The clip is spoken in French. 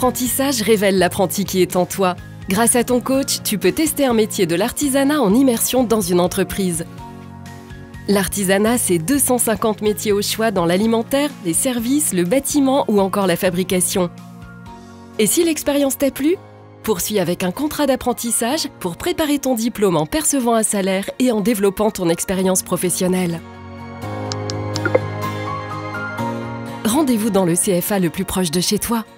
d'apprentissage révèle l'apprenti qui est en toi. Grâce à ton coach, tu peux tester un métier de l'artisanat en immersion dans une entreprise. L'artisanat, c'est 250 métiers au choix dans l'alimentaire, les services, le bâtiment ou encore la fabrication. Et si l'expérience t'a plu, poursuis avec un contrat d'apprentissage pour préparer ton diplôme en percevant un salaire et en développant ton expérience professionnelle. Rendez-vous dans le CFA le plus proche de chez toi.